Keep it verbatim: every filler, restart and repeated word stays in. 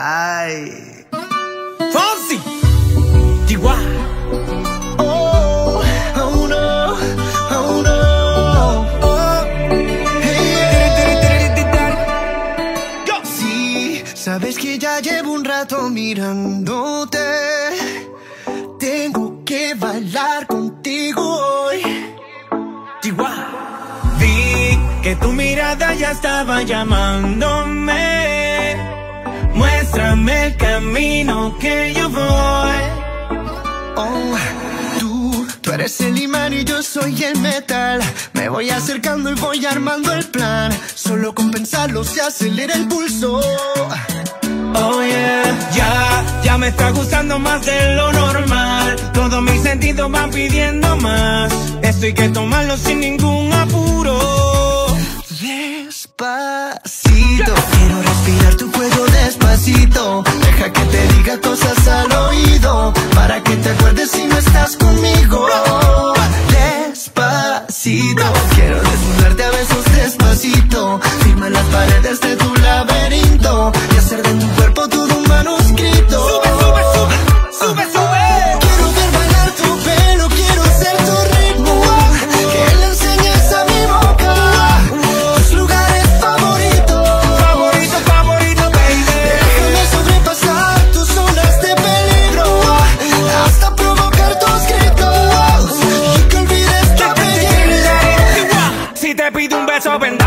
Ay. Fonsi, Chihuahua. Oh, oh no, oh no. Oh, hey, yeah. Sí, sabes que ya llevo un rato mirándote. Tengo que bailar contigo hoy. Chihuahua. Vi que tu mirada ya estaba llamándome. Muéstrame el camino que yo voy. Oh, tú, tú eres el imán y yo soy el metal. Me voy acercando y voy armando el plan. Solo con pensarlo se acelera el pulso. Oh yeah, ya, ya me está gustando más de lo normal. Todos mis sentidos van pidiendo más. Esto hay que tomarlo sin ningún apuro. Despacito, quiero respirar tu cuello despacito. Deja que te diga cosas al oído, para que te acuerdes si no estás conmigo. Despacito, quiero desnudarte a besos despacito. Firma las paredes de tu laberinto y hacer de tu cuerpo todo un manuscrito. Sube, sube, sube, sube, sube. Quiero ver bailar tu pelo, quiero ser tu ritmo, que le enseñes a mi boca tus lugares favoritos. Favorito, favorito, baby. Déjame sobrepasar tus zonas de peligro, hasta provocar tus gritos y que olvides tu apellido. Si te pido un beso, ven.